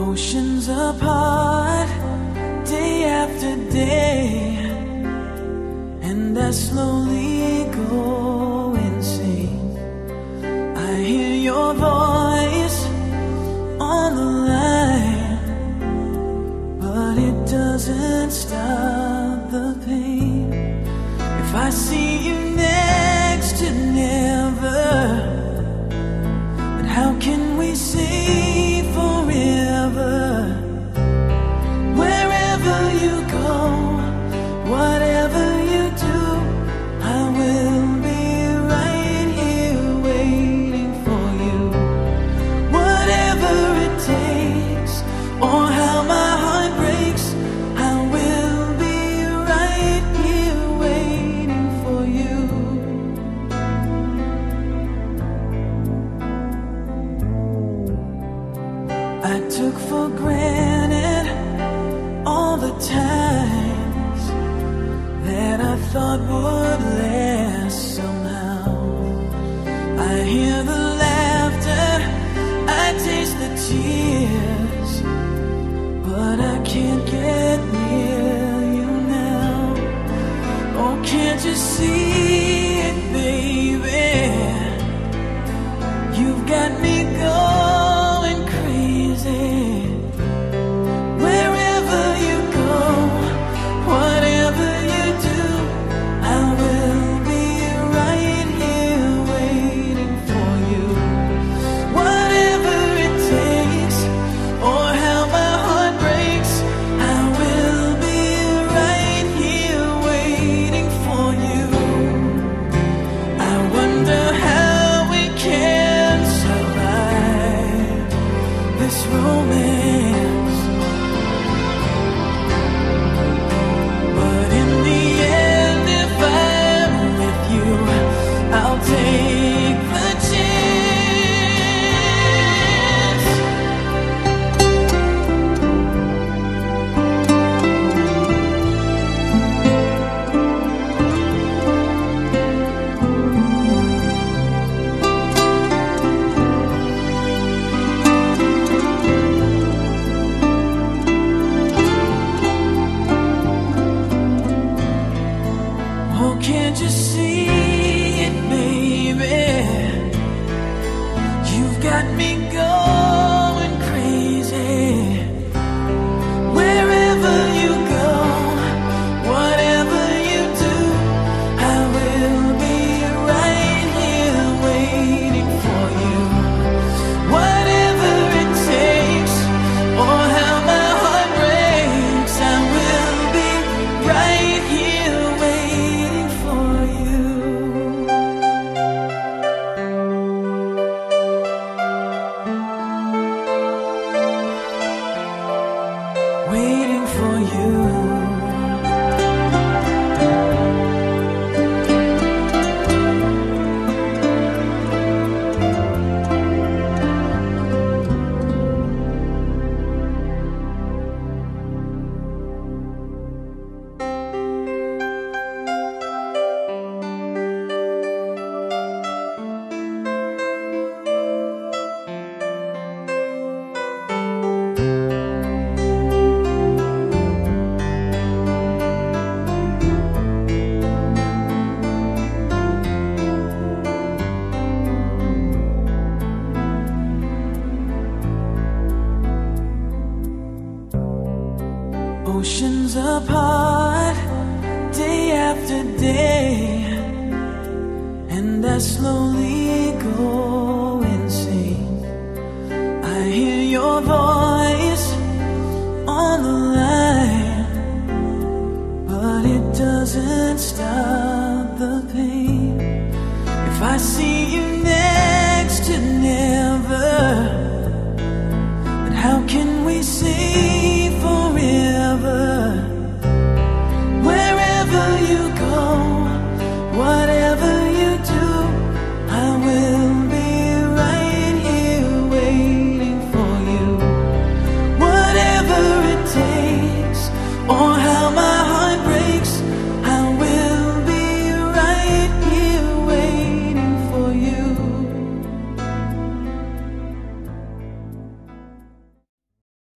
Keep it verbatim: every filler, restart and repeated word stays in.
Oceans apart, day after day, and I slowly go insane. I hear your voice on the line, but it doesn't stop the pain. If I see you next to never, then how can we say forever? Wherever you go, whatever you do, I will be right here waiting for you. Whatever it takes, or how my heart breaks, I will be right here waiting for you. I took for granted all the times that I thought would last somehow. I hear the laughter, I taste the tears, but I can't get near you now. Oh, can't you see it, baby? You've got me going crazy. Wherever you go, whatever you do, I will be right here waiting for you. Whatever it takes, or how my heart breaks, I will be right here waiting for you. I wonder how we can survive this romance, but in the end, if I'm with you, I'll take the chance. Oh, can't you see it, baby? You've got me going crazy. Wherever you go, whatever you do, I will be right here waiting for you. Whatever it takes, or how my heart breaks, I will be right here waiting for you. Waiting for you. Oceans apart, day after day, and I slowly go insane. I hear your voice on the line, but it doesn't stop the pain. If I see